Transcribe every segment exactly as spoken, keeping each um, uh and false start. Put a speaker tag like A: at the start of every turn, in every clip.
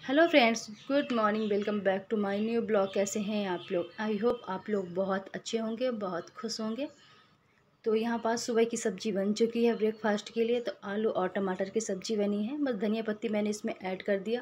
A: Hello friends, good morning. Welcome back to my new blog. कैसे हैं आप लोग? आई होप आप लोग बहुत अच्छे होंगे, बहुत खुश होंगे। तो यहाँ पास सुबह की सब्ज़ी बन चुकी है ब्रेकफास्ट के लिए। तो आलू और टमाटर की सब्ज़ी बनी है। बस धनिया पत्ती मैंने इसमें ऐड कर दिया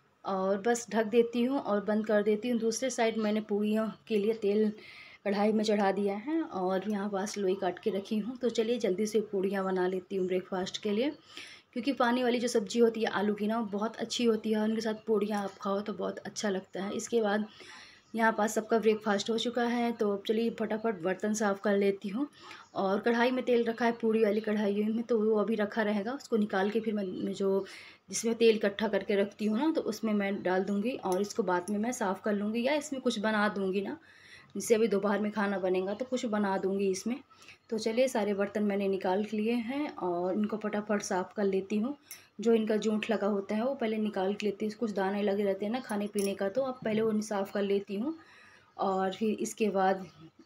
A: और बस ढक देती हूँ और बंद कर देती हूँ। दूसरे साइड मैंने पूरियों के लिए तेल कढ़ाई में चढ़ा दिया है और यहाँ पास लोई काट के रखी हूँ। तो चलिए जल्दी से पूड़ियाँ बना लेती हूँ ब्रेकफास्ट के लिए, क्योंकि पानी वाली जो सब्ज़ी होती है आलू की ना, वो बहुत अच्छी होती है। उनके साथ पूड़ियाँ आप खाओ तो बहुत अच्छा लगता है। इसके बाद यहाँ पास सबका ब्रेकफास्ट हो चुका है। तो अब चलिए फटाफट बर्तन साफ़ कर लेती हूँ। और कढ़ाई में तेल रखा है, पूड़ी वाली कढ़ाई में, तो वो अभी रखा रहेगा। उसको निकाल के फिर मैं जो जिसमें तेल इकट्ठा करके रखती हूँ ना, तो उसमें मैं डाल दूँगी और इसको बाद में मैं साफ़ कर लूँगी, या इसमें कुछ बना दूँगी ना, जिससे अभी दोपहर में खाना बनेगा तो कुछ बना दूँगी इसमें। तो चलिए सारे बर्तन मैंने निकाल लिए हैं और इनको फटाफट साफ़ कर लेती हूँ। जो इनका जूठ लगा होता है वो पहले निकाल के लेती हूँ। कुछ दाने लगे रहते हैं ना खाने पीने का, तो अब पहले वो साफ़ कर लेती हूँ और फिर इसके बाद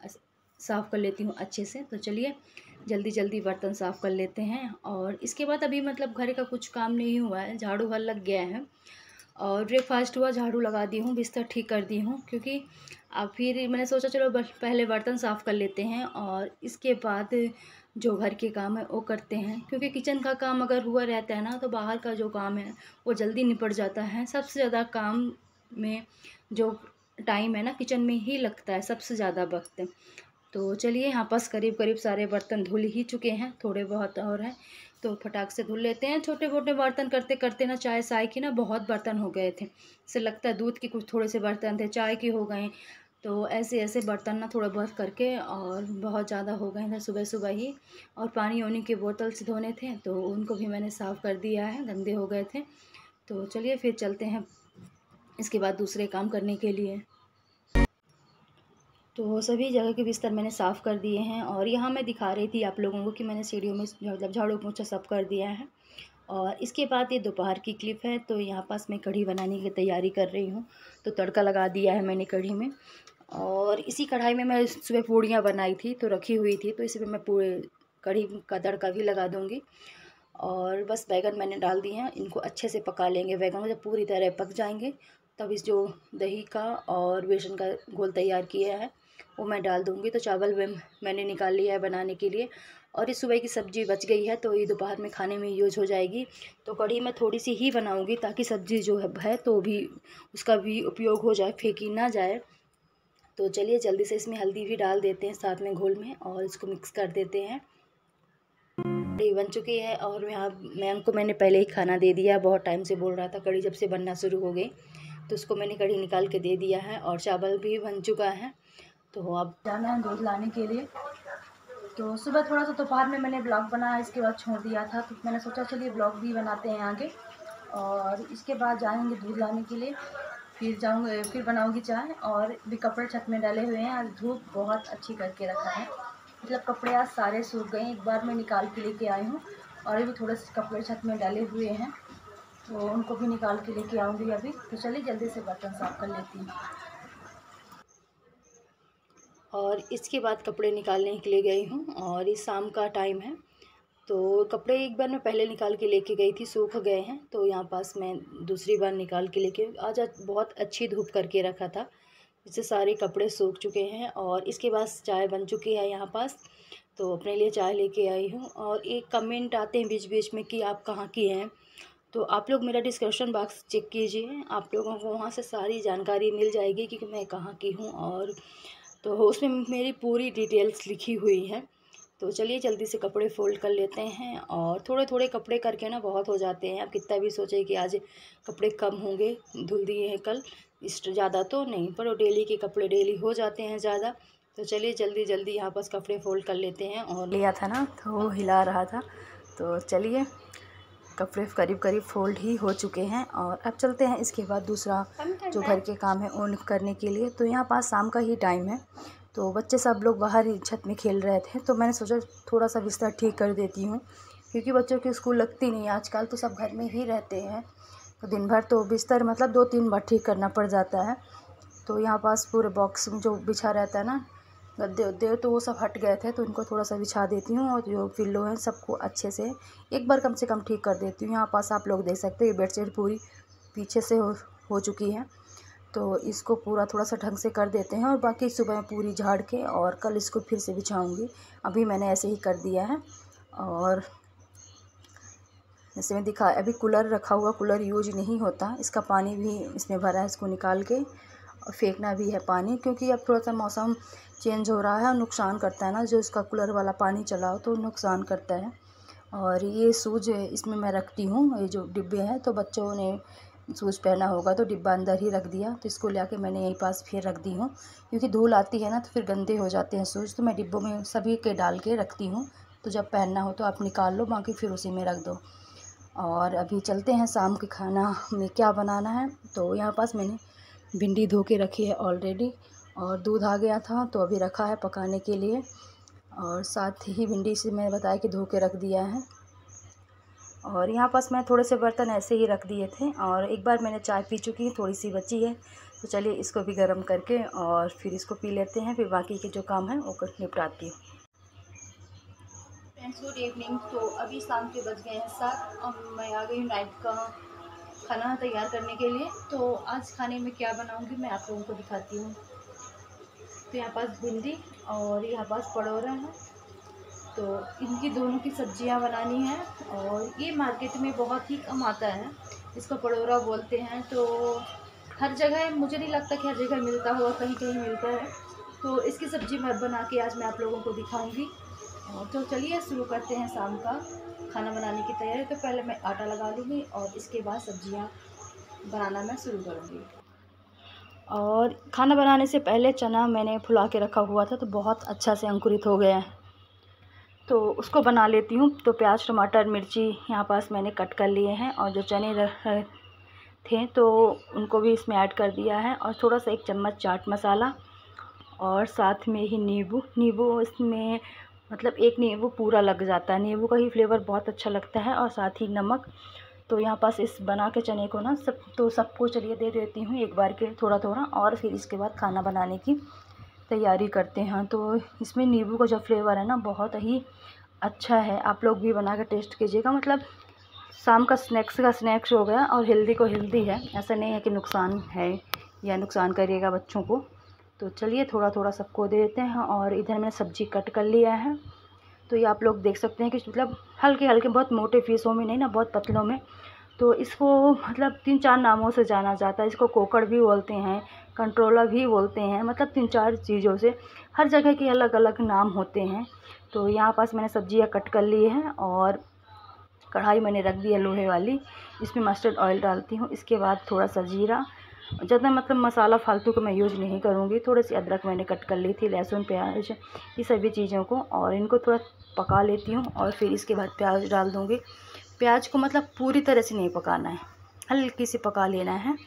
A: साफ़ कर लेती हूँ अच्छे से। तो चलिए जल्दी जल्दी बर्तन साफ़ कर लेते हैं। और इसके बाद अभी मतलब घर का कुछ काम नहीं हुआ है, झाड़ू हल लग गया है और ब्रेकफास्ट हुआ, झाड़ू लगा दी हूँ, बिस्तर ठीक कर दी हूँ। क्योंकि अब फिर मैंने सोचा चलो पहले बर्तन साफ़ कर लेते हैं और इसके बाद जो घर के काम है वो करते हैं। क्योंकि किचन का काम अगर हुआ रहता है ना, तो बाहर का जो काम है वो जल्दी निपट जाता है। सबसे ज़्यादा काम में जो टाइम है ना, किचन में ही लगता है सबसे ज़्यादा वक्त। तो चलिए यहाँ पास करीब करीब सारे बर्तन धुल ही चुके हैं, थोड़े बहुत और हैं तो फटाक से धुल लेते हैं। छोटे मोटे बर्तन करते करते ना, चाय साय की ना बहुत बर्तन हो गए थे। इससे लगता है दूध के कुछ थोड़े से बर्तन थे, चाय के हो गए। तो ऐसे ऐसे बर्तन ना थोड़ा बहुत करके और बहुत ज़्यादा हो गए थे सुबह सुबह ही। और पानी वानी के बोतल से धोने थे तो उनको भी मैंने साफ़ कर दिया है, गंदे हो गए थे। तो चलिए फिर चलते हैं इसके बाद दूसरे काम करने के लिए। तो सभी जगह के बिस्तर मैंने साफ़ कर दिए हैं और यहाँ मैं दिखा रही थी आप लोगों को कि मैंने सीढ़ियों में मतलब झाड़ू पोंछा सब कर दिया है। और इसके बाद ये दोपहर की क्लिप है। तो यहाँ पास मैं कढ़ी बनाने की तैयारी कर रही हूँ। तो तड़का लगा दिया है मैंने कढ़ी में, और इसी कढ़ाई में मैं सुबह पूड़ियाँ बनाई थी तो रखी हुई थी, तो इसी पर मैं पूरे कढ़ी का तड़का भी लगा दूँगी। और बस बैगन मैंने डाल दिए हैं, इनको अच्छे से पका लेंगे। बैगन जब पूरी तरह पक जाएंगे तब इस जो दही का और बेसन का घोल तैयार किया है वो मैं डाल दूँगी। तो चावल मैंने निकाल लिया है बनाने के लिए, और इस सुबह की सब्ज़ी बच गई है तो ये दोपहर में खाने में यूज हो जाएगी। तो कढ़ी मैं थोड़ी सी ही बनाऊँगी ताकि सब्ज़ी जो है है तो भी उसका भी उपयोग हो जाए, फेंकी ना जाए। तो चलिए जल्दी से इसमें हल्दी भी डाल देते हैं साथ में घोल में और इसको मिक्स कर देते हैं। कढ़ी बन चुकी है और यहाँ मैम को मैंने पहले ही खाना दे दिया। बहुत टाइम से बोल रहा था कढ़ी जब से बनना शुरू हो गई, तो उसको मैंने कढ़ी निकाल के दे दिया है और चावल भी बन चुका है। तो अब जाना है दूध लाने के लिए। तो सुबह थोड़ा सा दोपहर में मैंने ब्लॉग बनाया, इसके बाद छोड़ दिया था, तो मैंने सोचा चलिए ब्लॉग भी बनाते हैं आगे। और इसके बाद जाएंगे दूध लाने के लिए, फिर जाऊँगे, फिर बनाऊँगी चाय। और भी कपड़े छत में डाले हुए हैं, आज धूप बहुत अच्छी करके रखा है, मतलब कपड़े आज सारे सूख गए। एक बार मैं निकाल के लेके आई हूँ और अभी थोड़े से कपड़े छत में डाले हुए हैं, तो उनको भी निकाल के लेके आऊँगी अभी। तो चलिए जल्दी से बर्तन साफ़ कर लेती हूँ। और इसके बाद कपड़े निकालने के लिए गई हूँ और इस शाम का टाइम है। तो कपड़े एक बार मैं पहले निकाल के लेके गई थी, सूख गए हैं, तो यहाँ पास मैं दूसरी बार निकाल के लेके आज बहुत अच्छी धूप करके रखा था, जिससे सारे कपड़े सूख चुके हैं। और इसके बाद चाय बन चुकी है यहाँ पास, तो अपने लिए चाय लेके आई हूँ। और एक कमेंट आते हैं बीच बीच में कि आप कहाँ की हैं, तो आप लोग मेरा डिस्क्रिप्शन बॉक्स चेक कीजिए, आप लोगों को वहाँ से सारी जानकारी मिल जाएगी कि मैं कहाँ की हूँ। और तो उसमें मेरी पूरी डिटेल्स लिखी हुई है। तो चलिए जल्दी से कपड़े फोल्ड कर लेते हैं। और थोड़े थोड़े कपड़े करके ना बहुत हो जाते हैं। अब कितना भी सोचे कि आज कपड़े कम होंगे, धुल दिए हैं कल, इस ज़्यादा तो नहीं, पर वो डेली के कपड़े डेली हो जाते हैं ज़्यादा। तो चलिए जल्दी जल्दी यहाँ पास कपड़े फोल्ड कर लेते हैं। और लिया था ना तो वो हिला रहा था, तो चलिए कपड़े करीब करीब फोल्ड ही हो चुके हैं। और अब चलते हैं इसके बाद दूसरा जो घर के काम है उन करने के लिए। तो यहाँ पास शाम का ही टाइम है, तो बच्चे सब लोग बाहर ही छत में खेल रहे थे, तो मैंने सोचा थोड़ा सा बिस्तर ठीक कर देती हूँ, क्योंकि बच्चों की स्कूल लगती नहीं आजकल, तो सब घर में ही रहते हैं, तो दिन भर तो बिस्तर मतलब दो तीन बार ठीक करना पड़ जाता है। तो यहाँ पास पूरे बॉक्स में जो बिछा रहता है ना, गद्दे उद्दे, तो वो सब हट गए थे, तो इनको थोड़ा सा बिछा देती हूँ और जो पिल्लो हैं सबको अच्छे से एक बार कम से कम ठीक कर देती हूँ। यहाँ पास आप लोग देख सकते हैं ये बेडशीट पूरी पीछे से हो चुकी है। तो इसको पूरा थोड़ा सा ढंग से कर देते हैं और बाकी सुबह पूरी झाड़ के और कल इसको फिर से बिछाऊंगी। अभी मैंने ऐसे ही कर दिया है। और जैसे मैं दिखा, अभी कूलर रखा हुआ, कूलर यूज नहीं होता, इसका पानी भी इसमें भरा है, इसको निकाल के और फेंकना भी है पानी, क्योंकि अब थोड़ा सा मौसम चेंज हो रहा है और नुकसान करता है ना, जो इसका कूलर वाला पानी चलाओ तो नुकसान करता है। और ये शूज़ इसमें मैं रखती हूँ, ये जो डिब्बे हैं, तो बच्चों ने शूज़ पहना होगा तो डिब्बा अंदर ही रख दिया, तो इसको लेके मैंने यहीं पास फिर रख दी हूँ, क्योंकि धूल आती है ना तो फिर गंदे हो जाते हैं शूज़। तो मैं डिब्बों में सभी के डाल के रखती हूँ, तो जब पहनना हो तो आप निकाल लो, बाकी फिर उसी में रख दो। और अभी चलते हैं शाम के खाना में क्या बनाना है। तो यहाँ पास मैंने भिंडी धो के रखी है ऑलरेडी, और दूध आ गया था तो अभी रखा है पकाने के लिए। और साथ ही भिंडी से मैं बताया कि धो के रख दिया है। और यहाँ पास मैं थोड़े से बर्तन ऐसे ही रख दिए थे, और एक बार मैंने चाय पी चुकी, थोड़ी सी बची है, तो चलिए इसको भी गर्म करके और फिर इसको पी लेते हैं, फिर बाकी के जो काम है वो निपटाती हूँ। Friends, good evening. तो अभी शाम के बज गए हैं सात और मैं आ गई नाइट का खाना तैयार करने के लिए। तो आज खाने में क्या बनाऊँगी मैं आप लोगों को दिखाती हूँ। तो यहाँ पास भिंडी और यहाँ पास पड़ोरा है, तो इनकी दोनों की सब्जियां बनानी है। और ये मार्केट में बहुत ही कम आता है, इसको पड़ोरा बोलते हैं। तो हर जगह, मुझे नहीं लगता कि हर जगह मिलता होगा, कहीं कहीं मिलता है। तो इसकी सब्ज़ी मैं बना के आज मैं आप लोगों को दिखाऊंगी। तो चलिए शुरू करते हैं शाम का खाना बनाने की तैयारी। तो पहले मैं आटा लगा लूँगी और इसके बाद सब्जियाँ बनाना मैं शुरू करूँगी। और खाना बनाने से पहले चना मैंने फुला के रखा हुआ था, तो बहुत अच्छा से अंकुरित हो गया है, तो उसको बना लेती हूँ। तो प्याज, टमाटर, मिर्ची यहाँ पास मैंने कट कर लिए हैं, और जो चने रहे थे तो उनको भी इसमें ऐड कर दिया है। और थोड़ा सा एक चम्मच चाट मसाला, और साथ में ही नींबू नींबू इसमें मतलब एक नींबू पूरा लग जाता है, नींबू का ही फ्लेवर बहुत अच्छा लगता है। और साथ ही नमक। तो यहाँ पास इस बना के चने को ना सब तो सबको चलिए दे देती हूँ एक बार के थोड़ा थोड़ा, और फिर इसके बाद खाना बनाने की तैयारी करते हैं। तो इसमें नींबू का जो फ्लेवर है ना बहुत ही अच्छा है, आप लोग भी बना कर टेस्ट कीजिएगा। मतलब शाम का स्नैक्स का स्नैक्स हो गया और हेल्दी को हेल्दी है, ऐसा नहीं है कि नुकसान है या नुकसान करिएगा बच्चों को। तो चलिए थोड़ा थोड़ा सबको दे देते हैं। और इधर मैंने सब्ज़ी कट कर लिया है, तो ये आप लोग देख सकते हैं कि मतलब हल्के हल्के, बहुत मोटे पीसों में नहीं ना, बहुत पतलों में। तो इसको मतलब तीन चार नामों से जाना जाता है, इसको कोकड़ भी बोलते हैं, कंट्रोला भी बोलते हैं, मतलब तीन चार चीज़ों से, हर जगह के अलग अलग नाम होते हैं। तो यहाँ पास मैंने सब्जियाँ कट कर ली हैं, और कढ़ाई मैंने रख दी है लोहे वाली, इसमें मस्टर्ड ऑयल डालती हूँ। इसके बाद थोड़ा सा जीरा, ज़्यादा मतलब मसाला फालतू का मैं यूज़ नहीं करूँगी। थोड़ी सी अदरक मैंने कट कर ली थी, लहसुन, प्याज, ये सभी चीज़ों को, और इनको थोड़ा पका लेती हूँ। और फिर इसके बाद प्याज डाल दूँगी। प्याज को मतलब पूरी तरह से नहीं पकाना है, हल्की सी पका लेना है।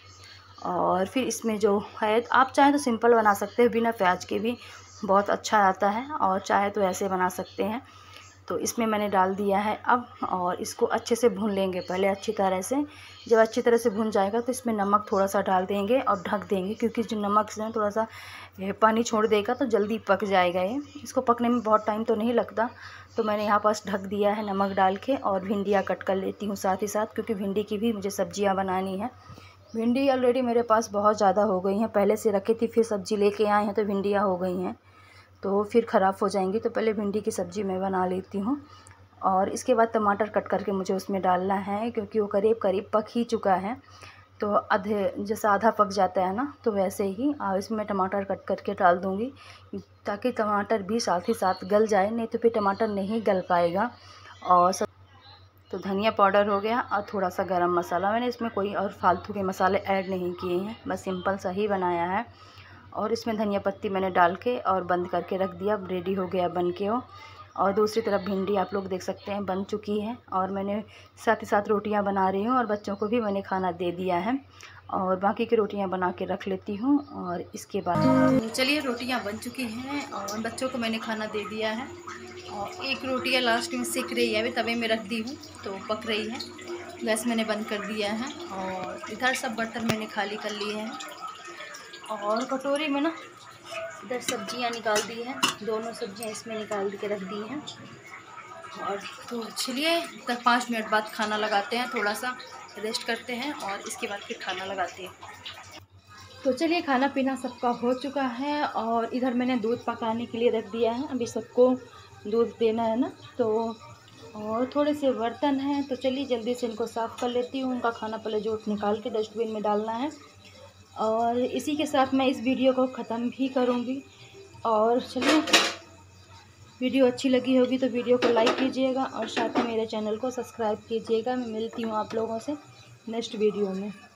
A: और फिर इसमें जो है, आप चाहें तो सिंपल बना सकते हैं, बिना प्याज के भी बहुत अच्छा आता है, और चाहे तो ऐसे बना सकते हैं। तो इसमें मैंने डाल दिया है अब, और इसको अच्छे से भून लेंगे पहले अच्छी तरह से। जब अच्छी तरह से भून जाएगा तो इसमें नमक थोड़ा सा डाल देंगे और ढक देंगे, क्योंकि जो नमक से थोड़ा सा पानी छोड़ देगा तो जल्दी पक जाएगा ये। इसको पकने में बहुत टाइम तो नहीं लगता। तो मैंने यहाँ पास ढक दिया है नमक डाल के, और भिंडियाँ कट कर लेती हूँ साथ ही साथ, क्योंकि भिंडी की भी मुझे सब्जियाँ बनानी है। भिंडी ऑलरेडी मेरे पास बहुत ज़्यादा हो गई हैं, पहले से रखी थी, फिर सब्ज़ी लेके आए हैं तो भिंडियाँ हो गई हैं, तो फिर ख़राब हो जाएंगी। तो पहले भिंडी की सब्ज़ी मैं बना लेती हूँ। और इसके बाद टमाटर कट करके मुझे उसमें डालना है, क्योंकि वो करीब करीब पक ही चुका है। तो आधे जैसे आधा पक जाता है ना, तो वैसे ही इसमें टमाटर कट करके डाल दूँगी, ताकि टमाटर भी साथ ही साथ गल जाए, नहीं तो फिर टमाटर नहीं गल पाएगा। और सब तो धनिया पाउडर हो गया, और थोड़ा सा गरम मसाला। मैंने इसमें कोई और फालतू के मसाले ऐड नहीं किए हैं, बस सिंपल सा ही बनाया है। और इसमें धनिया पत्ती मैंने डाल के और बंद करके रख दिया, रेडी हो गया बन के वो। और दूसरी तरफ भिंडी आप लोग देख सकते हैं बन चुकी है, और मैंने साथ ही साथ रोटियां बना रही हूँ, और बच्चों को भी मैंने खाना दे दिया है, और बाकी की रोटियां बना के रख लेती हूँ। और इसके बाद चलिए रोटियां बन चुकी हैं, और बच्चों को मैंने खाना दे दिया है, और एक रोटियां लास्ट में सिक रही है, अभी तवे में रख दी हूँ तो पक रही है। गैस मैंने बंद कर दिया है, और इधर सब बर्तन मैंने खाली कर लिए हैं, और कटोरी में ना इधर सब्जियां निकाल दी हैं, दोनों सब्जियां इसमें निकाल के रख दी हैं। और तो चलिए तब पाँच मिनट बाद खाना लगाते हैं, थोड़ा सा रेस्ट करते हैं और इसके बाद फिर खाना लगाते हैं। तो चलिए खाना पीना सबका हो चुका है और इधर मैंने दूध पकाने के लिए रख दिया है। अभी सबको दूध देना है ना, तो और थोड़े से बर्तन हैं, तो चलिए जल्दी से इनको साफ़ कर लेती हूँ। उनका खाना पहले जो निकाल के डस्टबिन में डालना है और इसी के साथ मैं इस वीडियो को ख़त्म भी करूँगी। और चलिए वीडियो अच्छी लगी होगी तो वीडियो को लाइक कीजिएगा और साथ में मेरे चैनल को सब्सक्राइब कीजिएगा। मैं मिलती हूँ आप लोगों से नेक्स्ट वीडियो में।